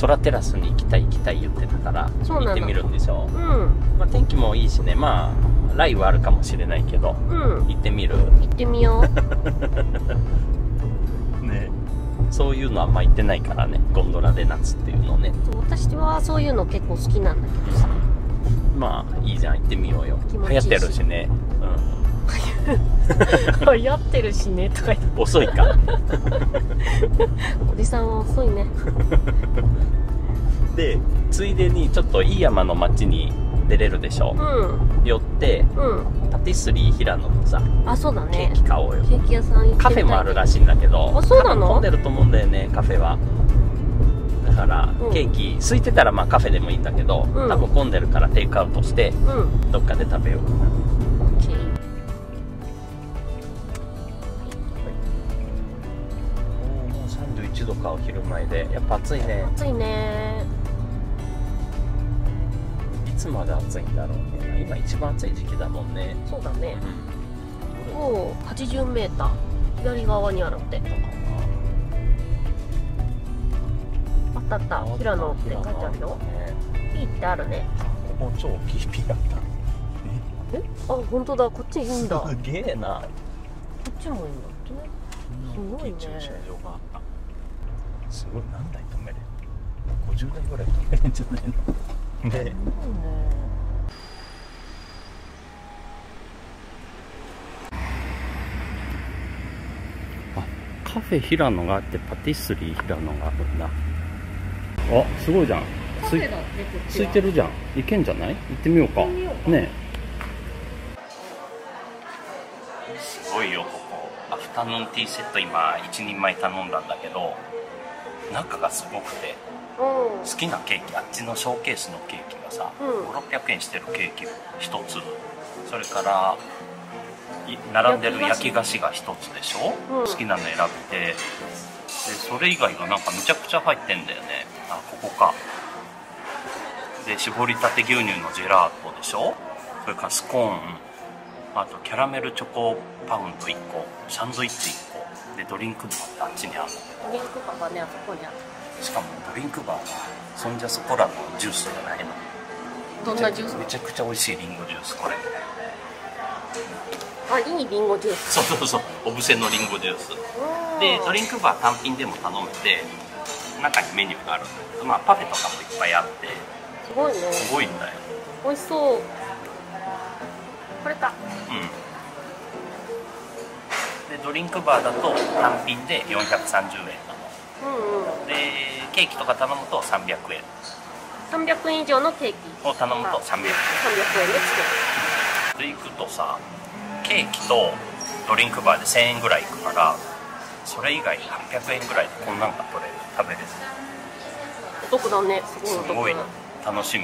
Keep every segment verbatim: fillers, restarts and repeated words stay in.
空テラスに行きたい行きたい言ってたから行ってみるんでしょ。うん、まあ、天気もいいしね、まあ雷雨あるかもしれないけど、うん、行ってみる。 行ってみようね、そういうのあんま行ってないからね、ゴンドラで夏っていうのね。 私はそういうの結構好きなんだけどさ、 まあいいじゃん、行ってみようよ。流行ってるしね。 うん流行ってるしねとか言って遅いかおじさんは遅いねでついでにちょっといい山の町に出れるでしょ、うん、寄って、うん、パティスリー平野のさ、 あ、そうだね、 ケーキ買おうよ。 ケーキ屋さん行ってみたい、ね、 カフェもあるらしいんだけど、 あ、そうなの？ 混んでると思うんだよね、カフェは。だから、うん、ケーキ空いてたらまあカフェでもいいんだけど、うん、多分混んでるからテイクアウトして、うん、どっかで食べようかな。さんじゅういちどか、お昼前で。やっぱ暑いね。 暑いね。 いつまで暑いんだろうね。今一番暑い時期だもんね。 そうだね。うん、おお、はちじゅうメーター左側にあるって。あったあった、平野って書いてあるよ。いいってあるね。 ここ超大きいピアノ。 え、あ、本当だ、こっちいいんだ。 すげえな。 こっちもいいんだってね。すごいね。 駐車場があった。すごい、何台止めれる？ごじゅうだいぐらい止めれるんじゃないの？ね。すごいね。あ、カフェ平野があってパティスリー平野があるんだ。あ、すごいじゃん。つい、ついてるじゃん。行けんじゃない？行ってみようか。ね。すごいよ、ここ。アフタヌーンティーセット今いちにんまえ頼んだんだけど、中がすごくて、好きなケーキ、あっちのショーケースのケーキがさ、うん、ごひゃくろっぴゃくえんしてるケーキひとつ、それから並んでる焼き菓子がひとつでしょ、うん、好きなの選べて、でそれ以外がなんかめちゃくちゃ入ってんだよね。あ、ここか。で搾りたて牛乳のジェラートでしょ、それからスコーン、あとキャラメルチョコパウンドいっこ、サンドイッチいっこで、ドリンクバーってあっちにある。 ドリンクバーがね、あそこにある。 しかもドリンクバーがソンジャスコラのジュースじゃないの。 どんなジュース？ めちゃくちゃ美味しいリンゴジュース、これ。 あ、いいリンゴジュース。 そうそうそう、オブセのリンゴジュースで、ドリンクバー単品でも頼めて、中にメニューがあるんだけど、まあパフェとかもいっぱいあって、 すごいね。 すごいんだよ。 美味しそう。これか。うん。 でドリンクバーだと単品でよんひゃくさんじゅうえんなの。うんうん。でケーキとか頼むとさんびゃくえん。 さんびゃくえん以上のケーキを頼むとさんびゃくえん。 さんびゃくえんでつける。で行くとさ、ケーキとドリンクバーでせんえんぐらいいくから、それ以外はっぴゃくえんぐらいでこんなんが取れる、食べれる。 お得だね。すごいお得。 すごい楽しみ。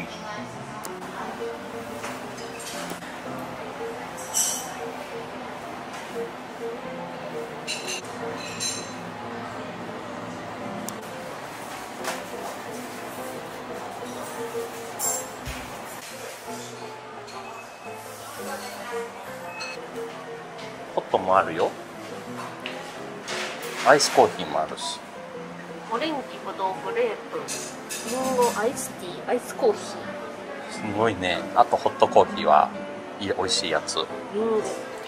ホットもあるよ。アイスコーヒーもあるし。 オレンジ、ブドウ、グレープ、リンゴ、アイスティー、アイスコーヒー。 すごいね。あとホットコーヒーはいい、美味しいやつ。リンゴ。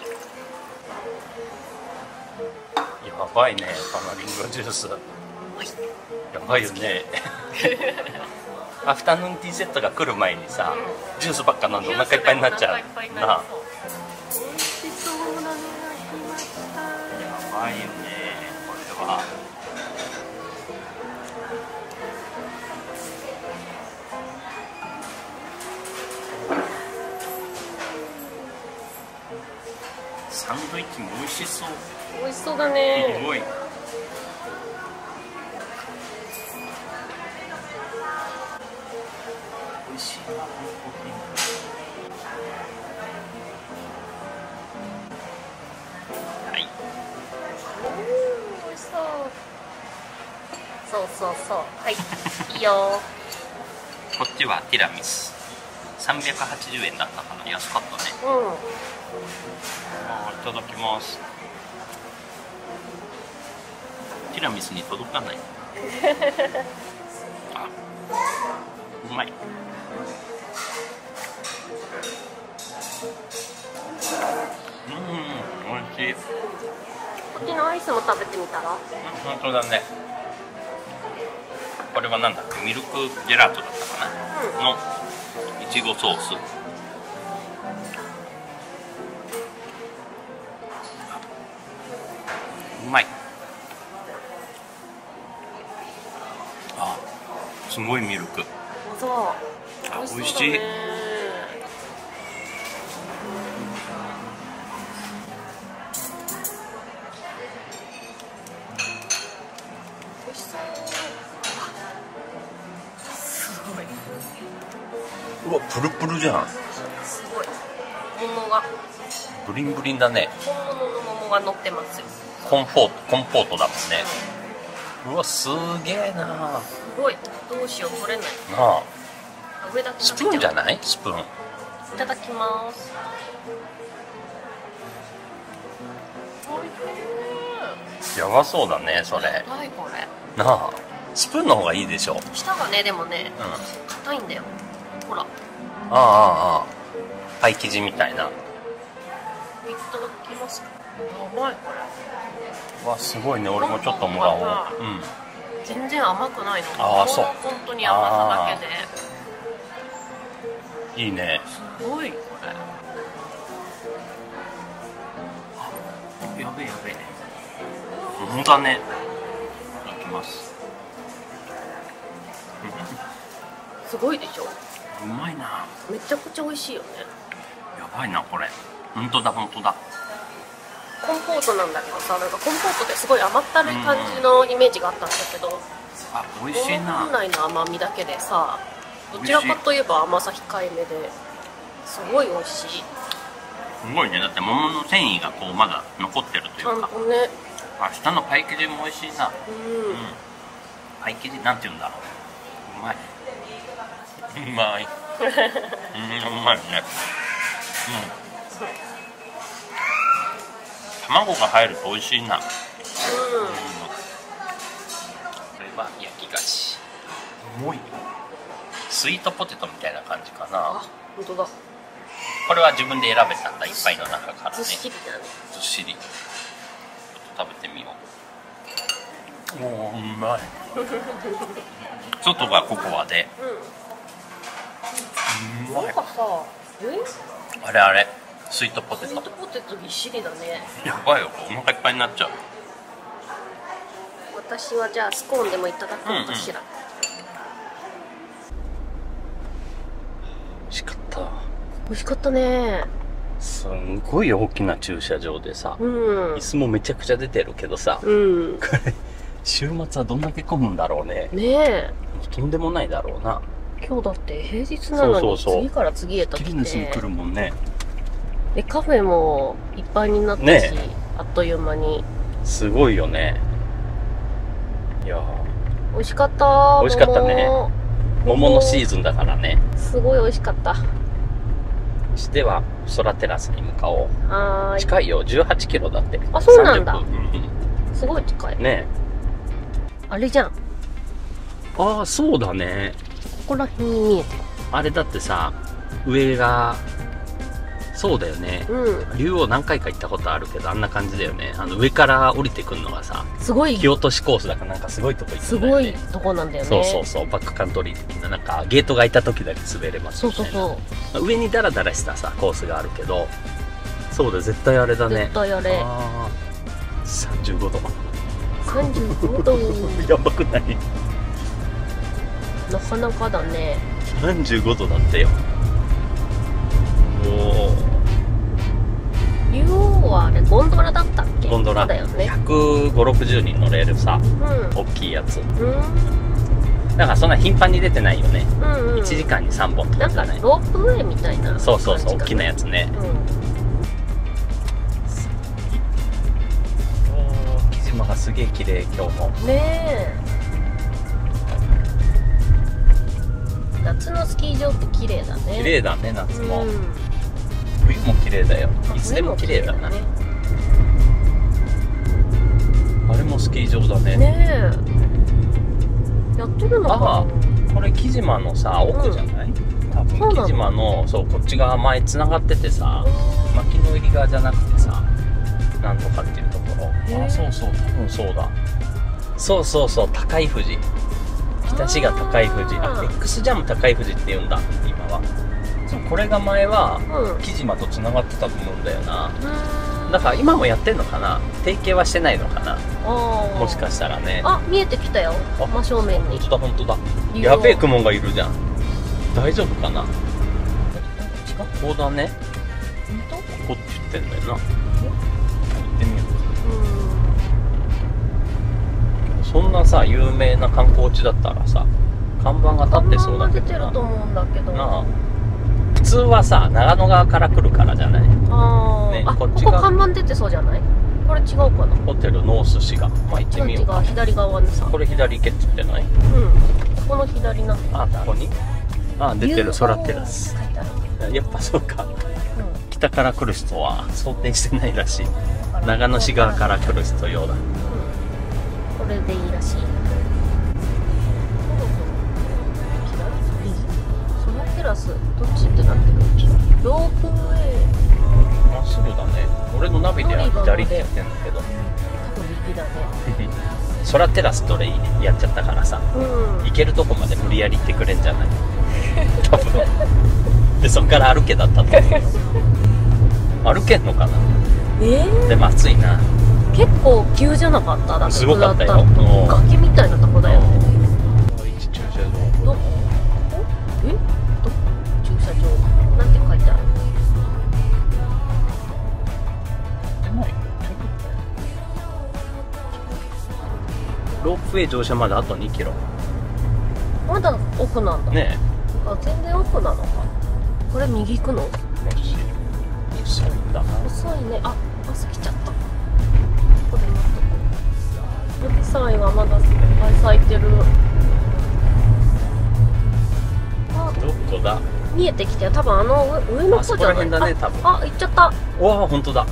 やばいね、このリンゴジュース。やばいよね。アフタヌーンティーセットが来る前にさ、ジュースばっか飲んでお腹いっぱいになっちゃう。なあ。やばいよね、これは。サンドイッチも美味しそう。 美味しそうだね。 すごい。美味しいな、このコーヒー。はい。 おお、美味しそう。そうそうそう。はい。いいよ。 こっちはティラミス。さんびゃくはちじゅうえんだったから安かったね。うん。いただきます。ティラミスに届かない。あ。 まい。うん、美味しい。 こっちのアイスも食べてみたら。 本当だね。これはなんだっけ、ミルクジェラートだったかな、うん、のいちごソース。うまい。あ、すごいミルク。 そう。 あ、美味しい。うわ、プルプルじゃん。 すごい。桃が。 ブリンブリンだね。 本物の桃が乗ってますよ。 コンポート、コンポートだもんね。うわ、すげえな。 すごい。どうしよう、取れない。 なあ。 上だけスプーンじゃない？スプーン。 いただきます。 やばそうだね、それ。 何これ。 なあ。スプーンの方がいいでしょ。 舌がね、でもね、 うん。 硬いんだよ。ほら。 ああああ。パイ生地みたいな。 いただきますか。やばいこれ。 わ、すごいね。俺もちょっともらおう。うん。 全然甘くないの。 ああ、そう。 本当に甘さだけで。 いいね。 すごいこれ。やべえやべえ。本当だね。いただきます。 すごいでしょ。 うまいな。 めちゃくちゃ美味しいよね。 やばいなこれ。本当だ本当だ。 コンポートなんだけどさ、なんかコンポートってすごい甘ったるい感じのイメージがあったんだけど、 あ、美味しいな。 本来の甘みだけでさ、どちらかといえば甘さ控えめですごい美味しい。 すごいね。だって桃の繊維がこうまだ残ってるというか。 ちゃんとね。 あ、下のパイ生地も美味しいな。 うん。 うん、パイ生地なんて言うんだろう。うまい。うまい。うん、うまいね。うん。卵が入ると美味しいな。うん。これは焼き菓子。重い。スイートポテトみたいな感じかな。 あ、本当だ。 これは自分で選べたんだ、いっぱいの中からね。 ずっしりだね。 ずっしり。ちょっと食べてみよう。おお、うまい。外がココアで。うん。うまい。 なんかさ、え？ あれあれ。スイートポテト。 スイートポテトぎっしりだね。 やばいよ、お腹いっぱいになっちゃう。 私はじゃあスコーンでもいただこうかしら。うんうん、 美味しかった。 美味しかったね。 すんごい大きな駐車場でさ、うん、椅子もめちゃくちゃ出てるけどさ、うん、これ週末はどんだけ混むんだろうね。ねえ。とんでもないだろうな。 今日だって平日なのに次から次へと来て。 ビジネスに来るもんね。 でカフェもいっぱいになったし、ね、あっという間に。 すごいよね。いや美味しかった。 美味しかったね。桃のシーズンだからね。 すごい美味しかった。 しては空テラスに向かおう。 はーい。 近いよ、じゅうはちキロだって。 あ、そうなんだ。うん、すごい近いね。あれじゃん。 ああ、そうだね。 ここら辺に見えてる。 あれだってさ、上がそうだよね、うん、竜王何回か行ったことあるけどあんな感じだよね。あの上から降りてくるのがさ、 すごい木落としコースだからなんかすごいとこ行くんだよね。 すごいとこなんだよね。 そうそうそう、バックカントリー的な、なんかゲートが開いた時だけ滑れますみたいな。そうそうそう、上にダラダラしたさコースがあるけど、そうだ、絶対あれだね。 絶対あれ。 あー、さんじゅうごど。 さんじゅうごどやばくない？ なかなかだね。 さんじゅうごどだってよ。おお。 竜王はあれゴンドラだったっけ？ ゴンドラだよね。 ひゃくごじゅう、ろくじゅうにん乗れるさ、うん、大きいやつ。うん。だからそんな頻繁に出てないよね。うんうん、いちじかんにさんぼんとかじゃない。 なんかロープウェイみたいな、ね。 そうそうそう、大きなやつね。うん、おー、木島がすげえ綺麗今日も。ねえ。 夏のスキー場って綺麗だね。 綺麗だね、夏も。うん、冬も綺麗だよ。いつでも綺麗だな。ね、あれもスキー場だね。 ねえ。やってるのかな。 ああ、 これ木島のさ奥じゃない、うん、多分木島のそうこっち側前つながっててさ、牧の入り側じゃなくてさ、なんとかっていうところ。あ、そうそう、多分そうだ。そうそうそう、高い富士、北志賀高い富士、あ、 X ジャム高い富士って言うんだ今は。そう、これが前は木島とつながってたと思うんだよな。だから今もやってんのかな、提携はしてないのかな、もしかしたらね。 あ、見えてきたよ、真正面に。 本当だ本当だ、やべえ雲がいるじゃん。大丈夫かな。ここだね、ここって言ってんだよな。行ってみようか。そんなさ有名な観光地だったらさ看板が立ってそうだけどな。看板が出てると思うんだけどなあ。普通はさ長野側から来るからじゃない。ああ、ね、あ、こっちがここ看板出てそうじゃない。これ違うかな。ホテルノースシガ、まあ行ってみようか。違う違う、左側にさ、これ左行けって言ってない。うん、ここの左な。あ、ここに、あ、出てる、ソラテラス。やっぱそうか、うん、北から来る人は想定してないらしい。長野市側から来る人用だ。これでいいらしい。ソラテラスどっちってなってる。ロープウェイまっすぐだね。俺のナビでは左って言ってんだけど、多分右だね。ソラテラスどれやっちゃったからさ、うん、行けるとこまで無理やり行ってくれんじゃない多分でそっから歩けだったと思う歩けんのかな。えー、でも暑いな。結構急じゃなかった。だってすごかったよ。崖みたいなとこだよ。一駐車場。どこ？え？どこ？駐車場。なんて書いてある？出ないよ。ロープウェイ乗車まであとにキロ。まだ奥なんだ。ねえ。あ、全然奥なのか。これ右行くの？遅いんだな。遅いね。あ、バス来ちゃった。これ待っとこう。ヨギサイはまだいっぱい咲いてる。あ、どこだ。見えてきたよ。多分あの上の方じゃない。あ、そこら辺だね、多分。あ、行っちゃった。おわ、本当だ。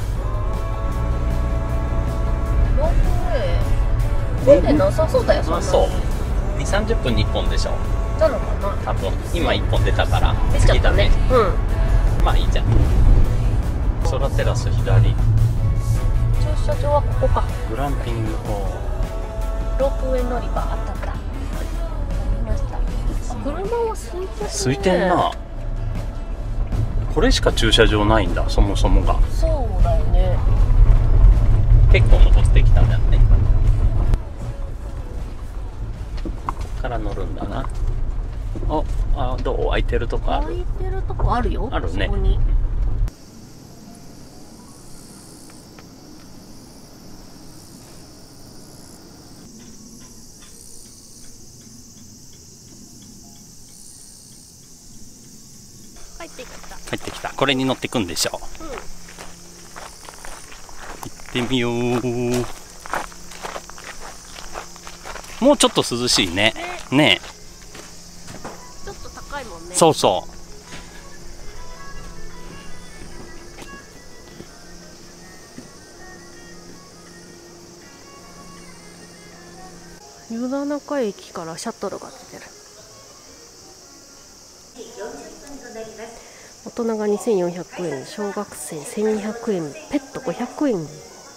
ロープウェイ。出てなさそうだよ。そんな。そう。に、さんじゅっぷんにいっぽんでしょ。なのかな。多分今いっぽん出たから。出ちゃったね。うん。まあいいじゃん。ソラテラス左。駐車場はここか。グランピングロープウェイ乗り場あったあった。はい、見ました。車は空いてるね。空いてんな。これしか駐車場ないんだ、そもそもが。そうだよね。結構登ってきたんだよね。ここから乗るんだな。あ、あ、どう？空いてるとこある？空いてるとこあるよ。あるね。そこに。帰ってきた。帰ってきた。これに乗ってくんでしょう。うん、行ってみよう。もうちょっと涼しいね。ね。ねえ。ちょっと高いもんね。そうそう。湯田中駅からシャトルが出てる。大人がにせんよんひゃくえん、小学生せんにひゃくえん、ペットごひゃくえん。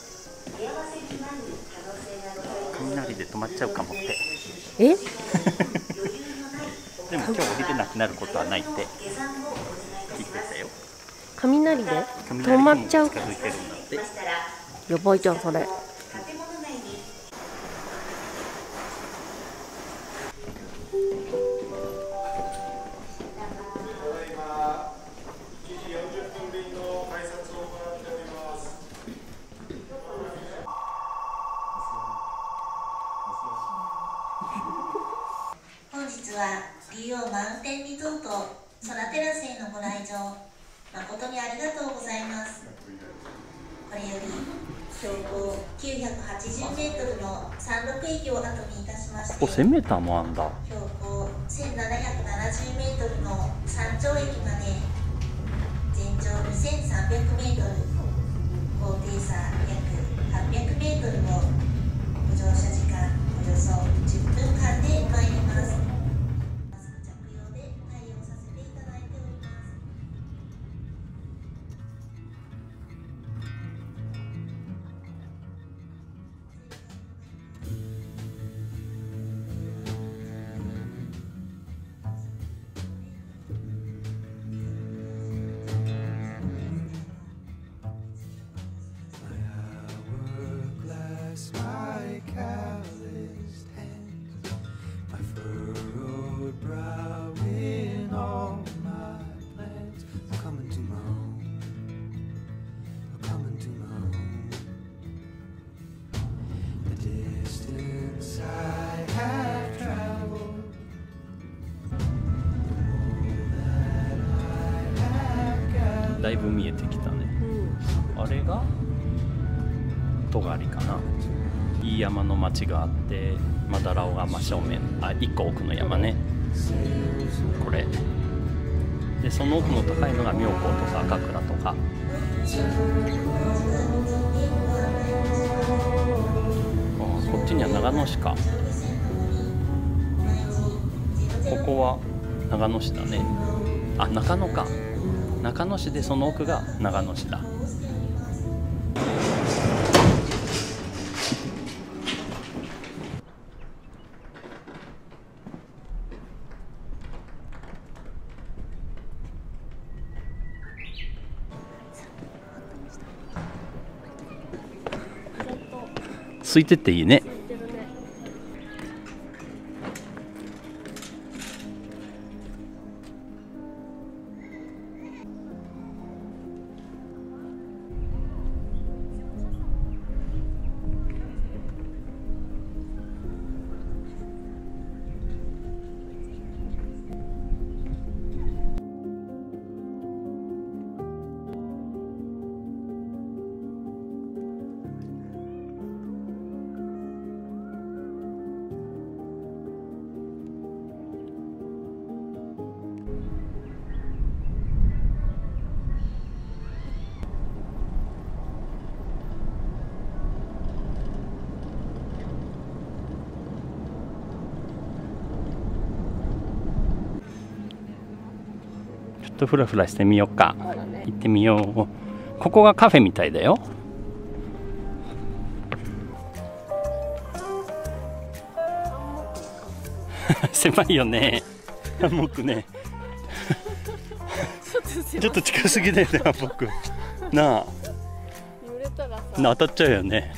雷で止まっちゃうかもって。え？でも今日降りれなくなることはないって聞いてたよ。雷で止まっちゃう。やばいじゃんそれ。 本日は竜王マウンテンリゾートソラテラスへのご来場誠にありがとうございます。これより標高きゅうひゃくはちじゅうメートルの山麓駅を後にいたしまして、ここせんメーターもあんだ。標高せんななひゃくななじゅうメートルの山頂駅まで全長にせんさんびゃくメートル、高低差約はっぴゃくメートルをご乗車時間およそじゅっぷんかんで参ります。 だいぶ見えてきたね、うん、あれが戸狩かな。いい山の町があって、マダラオが真正面、あ、いっこ奥の山ね、これで、その奥の高いのが妙高とか赤倉とか。こっちには長野市か。ここは長野市だね。あ、中野か。中野市で、その奥が長野市だ。空いてていいね。ちょっとフラフラしてみようか。ね、行ってみよう。ここがカフェみたいだよ。狭いよね。ハンモックね。ちょっと近すぎだよね、ハンモック。なあ。な、当たっちゃうよね。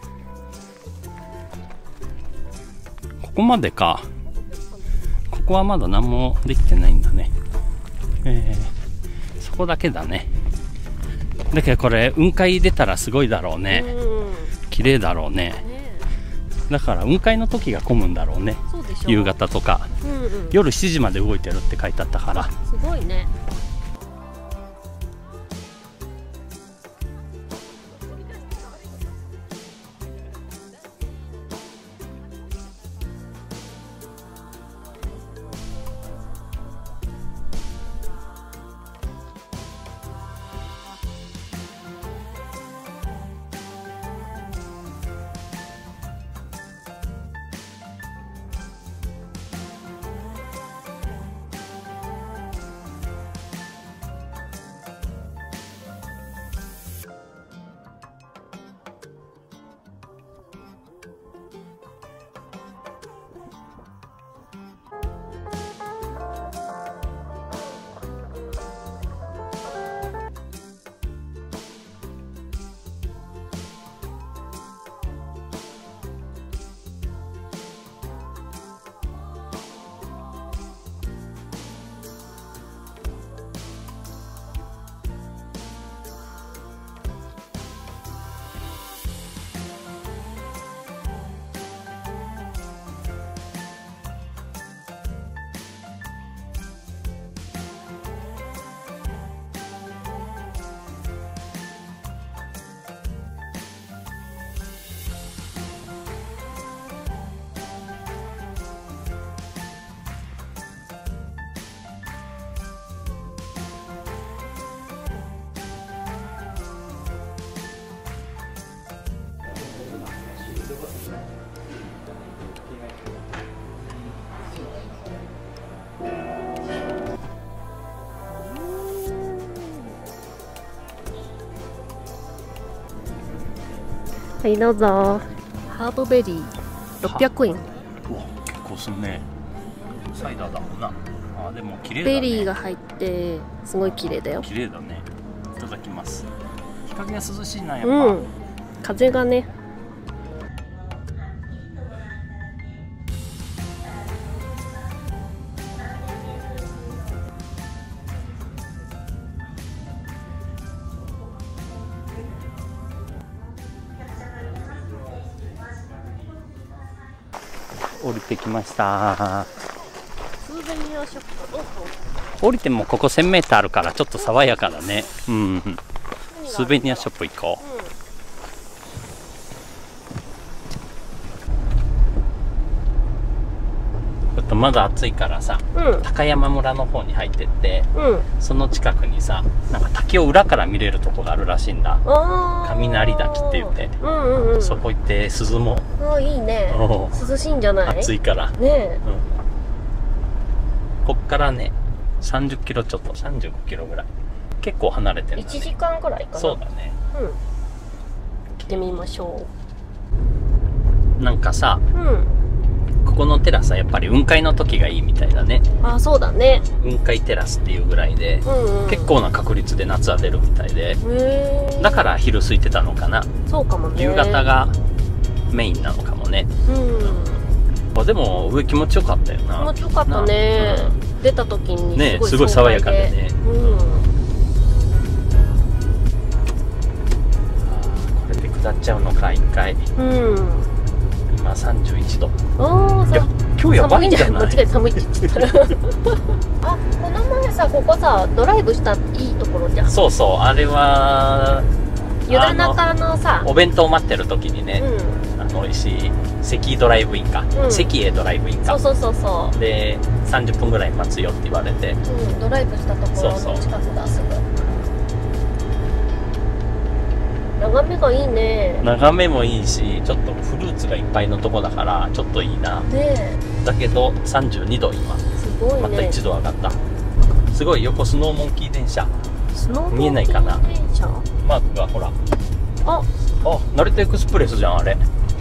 ここまでか。ここはまだ何もできてないんだね。えー、そこだけだね。だけどこれ雲海出たらすごいだろうね。綺麗だろうね。だから雲海の時が混むんだろうね。夕方とか、うんうん、夜しちじまで動いてるって書いてあったから。 すごいね。はいどうぞ。ハーブベリーろっぴゃくえん。うわ結構すんね。サイダーだもんな。あでも綺麗だね。 ベリーが入ってすごい綺麗だよ。 綺麗だね。いただきます。日陰が涼しいなやっぱ。 うん。風がね。 降りてきました。 スーベニアショップオープン。 降りてもここ せんメーター あるからちょっと爽やかだね。うん、スーベニアショップ行こう。ちょっとまだ暑いからさ、うん、高山村の方に入ってって、うん、その近くにさ、なんか滝を裏から見れるとこがあるらしいんだ。雷滝って言って、うんうんうん、そこ行って涼もう。 ああ、いいね。涼しいんじゃない？ 暑いからねえ、うん、こっからねさんじゅっキロちょっと、さんじゅうごキロぐらい、結構離れてる、ね、 いちじかんぐらいかな。 そうだね。 うん、来てみましょう。なんかさ、うん、ここのテラスはやっぱり雲海の時がいいみたいだね。 あ、そうだね。 雲海テラスっていうぐらいで、うんうん、結構な確率で夏は出るみたいで、だから昼空いてたのかな。 そうかもね。 夕方がメインなのかもね。うん、でも上気持ちよかったよな。 気持ちよかったね、うん、出た時にね、すごい爽やかでね、うん、これで下っちゃうのか一回。うん、今さんじゅういちど。ああ、今日やばいんじゃない？ 間違え寒いって言ってた。あ、この前さ、ここさドライブしたいいところじゃん。 そうそう、あれは湯田中のさ、 お弁当待ってる時にね、うん、あの美味しい関ドライブインか、うん、関へドライブインか、 そうそうそうそう、 でさんじゅっぷんぐらい待つよって言われて、 うん、ドライブしたところの近くだ。すぐ眺めがいいね。 眺めもいいし、ちょっとフルーツがいっぱいのとこだからちょっといいな。ね、だけどさんじゅうにど今。 すごいね。 またいちど上がった。すごい横スノーモンキー電車。 スノーモンキー電車見えないかな。マークがほら。あ、あ、成田エクスプレスじゃんあれ。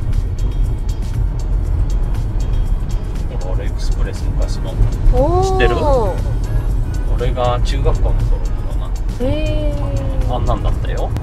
あれエクスプレス昔の。知ってる？俺が中学校の頃のな。へえ。あんなんだったよ。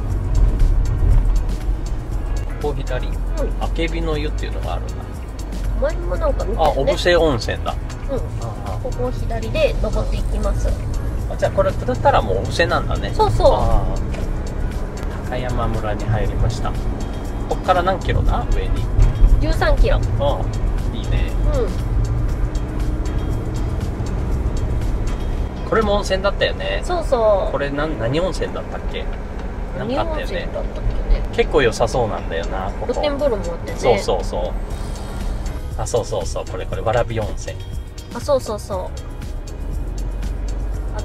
ここ左、うん、あけびの湯っていうのがあるんだ。 前もなんか見たよね。 あ、小布施温泉だ。 うん。あ、ここを左で登っていきます。 あ、じゃあこれ下ったらもう小布施なんだね。 そうそう。あ、 高山村に入りました。こっから何キロだ？上に。 じゅうさんキロ。 ああ、いいね。うん。これも温泉だったよね。 そうそう。 これ何何温泉だったっけ？ 何温泉だったっけね。 結構良さそうなんだよな、ここ。 露天風呂もあってね。 そうそうそう。あ、そうそうそう、これこれわらび温泉。 あ、そうそうそう。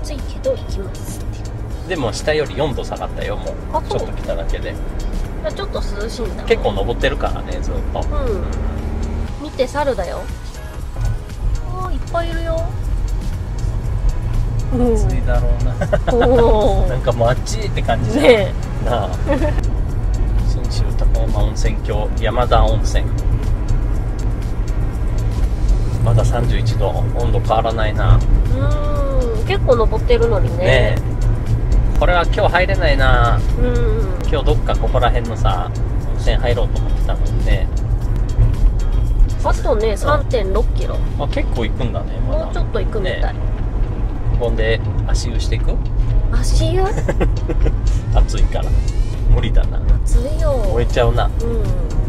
暑いけど行きますって。 でも下よりよんど下がったよ、もう。あ、ちょっと来ただけで。 ちょっと涼しいんだ。 結構登ってるからね、ずっと。うん。 見て、猿だよ。ああ、いっぱいいるよ。 暑いだろうな。なんかもうあっちって感じじゃん。ねえ。なあ。信州高山温泉郷山田温泉。まださんじゅういちど、温度変わらないな。うん、 結構登ってるのにね。ねえ。 これは今日入れないな。うん。今日どっかここら辺のさ、温泉入ろうと思ってたのにね。 あとね、さんてんろっキロ。 あ、結構行くんだね。まだもうちょっと行くみたい。ね、 ほんで足湯していく？ 足湯？ 暑いから無理だな。 暑いよ。 燃えちゃうな。うん。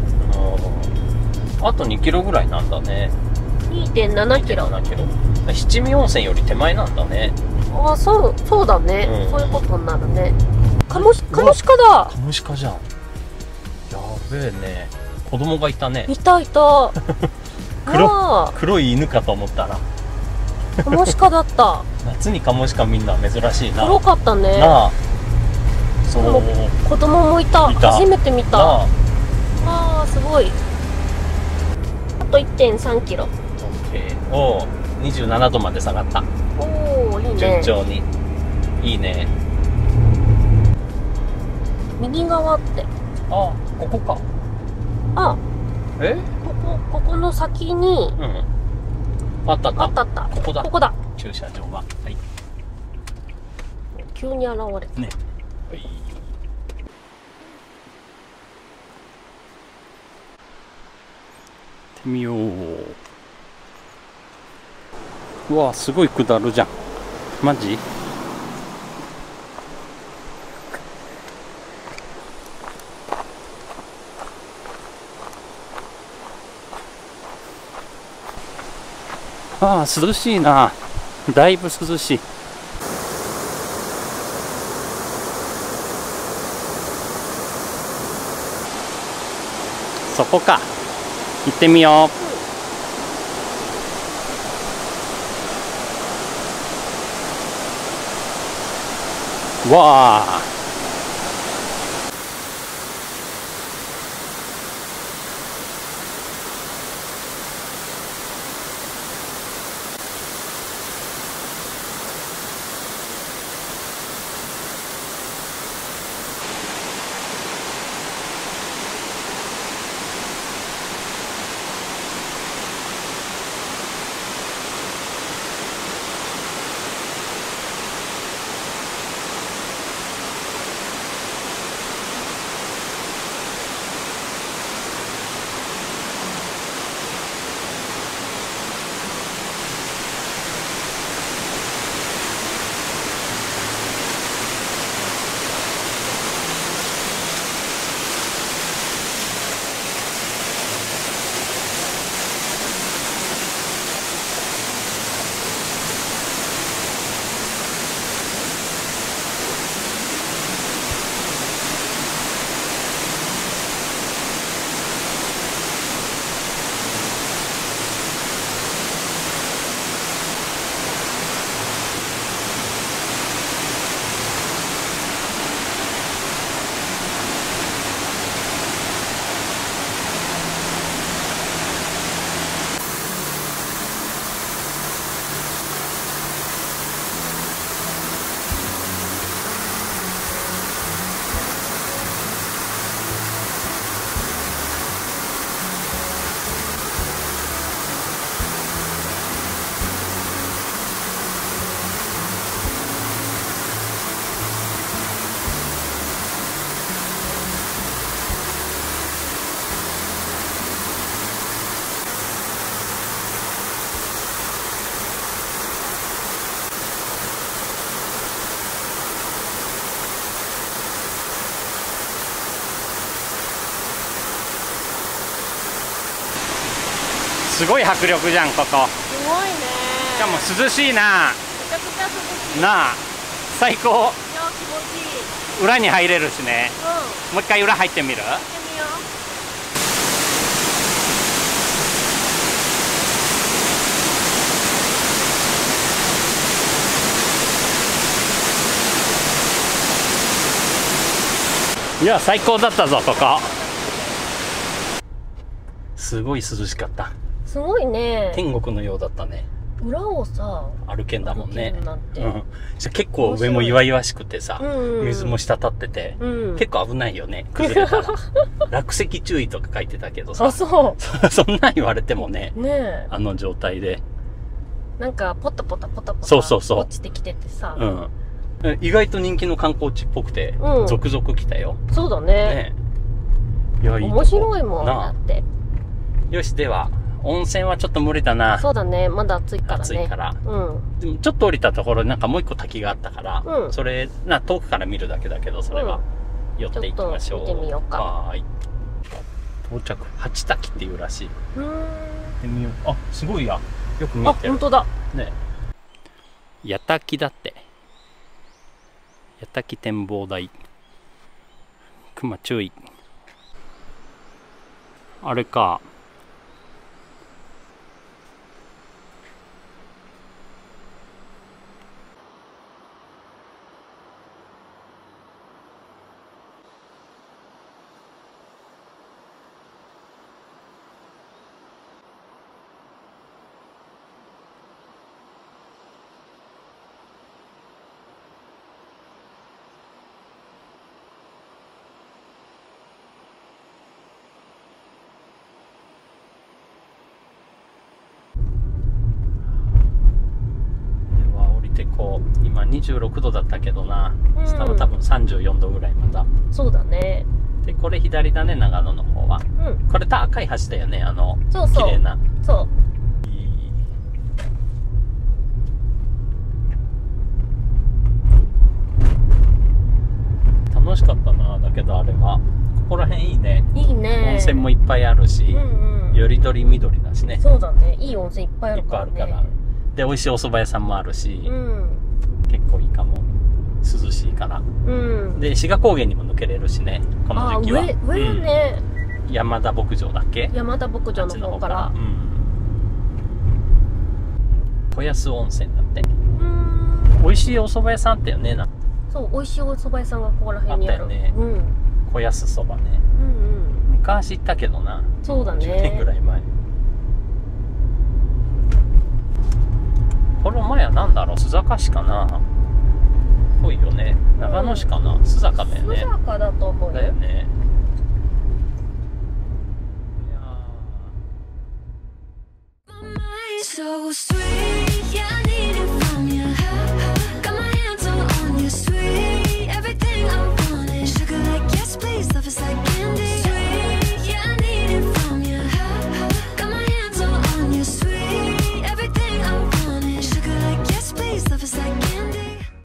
あとにキロぐらいなんだね。 にてんななキロ。 にてんななキロ。七味温泉より手前なんだね。 ああ、そうそうだね、うん。そういうことになるね。カモシカモシカだ。 カモシカじゃん。やべえね。子供がいたね。 いたいた。 黒黒い犬かと思ったら。 カモシカだった。 夏にカモシカ見んのは珍しいな。 黒かったね。 なあ。そう。 子供もいた。いた。初めて見た。ああ、すごい。あといってんさんキロ。 おお、にじゅうななどまで下がった。 おお、いいね。 順調に。いいね。 右側って。 あ、ここか。 あ。 え？ ここここの先に。うん。 あったあった。 あったあった。 ここだ。 ここだ。 駐車場が。はい。 急に現れた。 ね。はい。ってみよう。うわ、すごい下るじゃん。マジ？ああ、涼しいな。 だいぶ涼しい。そこか、行ってみよう。わあ、すごい迫力じゃん、ここ。 すごいね。 しかも涼しいな。 めちゃくちゃ涼しい。 なあ、最高。 いや、気持ちいい。 裏に入れるしね。 うん。 もう一回裏入ってみる？ 行ってみよいや、最高だったぞ、ここ。すごい涼しかった。 すごいね。 天国のようだったね。 裏をさ、 歩けんだもんね。 歩けんなんて。 うん、結構上も岩々しくてさ、 うん、 水も滴ってて、うん、結構危ないよね、崩れたら。落石注意とか書いてたけどさ。 あ、そう。 そんなん言われてもね、 ねえ、 あの状態で。 なんか、ポタポタポタポタそうそうそう落ちてきててさ。 うん。意外と人気の観光地っぽくて、 うん、 続々来たよ。 そうだね。 ねえ、いや、いいとこ。 面白いもんだって。 よし、では、温泉はちょっと無理だな。 そうだね、まだ暑いからね。 暑いから。 うん。 でもちょっと降りたところになんかもう一個滝があったから、 うん、 それ、な、遠くから見るだけだけど、それは、寄っていきましょう。 ちょっと見てみようか。 はーい。到着。八滝っていうらしい。 うーん。行ってみよう。あ、すごいや。よく見えてる。 あ、本当だ。 ね。矢滝だって。矢滝展望台。熊注意。あれか。こう今にじゅうろくどだったけどな、うん、下は多分さんじゅうよんどぐらいまだ。 そうだね。 でこれ左だね、長野の方は。うん、これと赤い橋だよね、あのそうそう綺麗な。 そう。 楽しかったな。だけどあれはここら辺いいね。 いいね。 温泉もいっぱいあるし、 うんうん、 よりどり緑だしね。 そうだね、いい温泉いっぱいあるからね。 いっぱいあるからで美味しいお蕎麦屋さんもあるし、 うん、 結構いいかも。涼しいから、うん、で志賀高原にも抜けれるしね、この時期は。 あ、上上ね、 うん、山田牧場だっけ、 山田牧場の方から、うん、 小安温泉だって。うん、美味しいお蕎麦屋さんあったよね。な、 そう、美味しいお蕎麦屋さんがここら辺にある。あったよね、うん、 小安そばね、うん、うん、昔行ったけどな。 そうだね、 じゅうねんぐらい前。この前は何だろう、須坂市かな、ぽいよね。長野市かな、須坂だよね。 須坂だと思うよ。 だよね。いやー。